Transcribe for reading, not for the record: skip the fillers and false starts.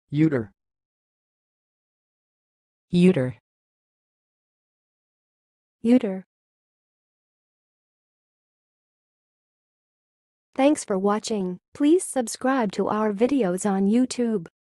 ewder, ewder, ewder. Thanks for watching. Please subscribe to our videos on YouTube.